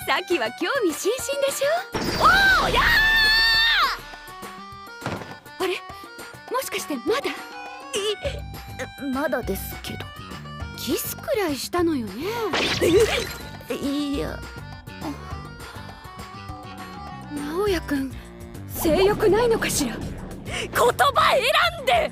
さっきは興味津々でしょ。おーやー。あれ、もしかしてまだ？ まだですけど。 キスくらいしたのよね。 いや、 直哉くん、性欲ないのかしら。言葉選んで。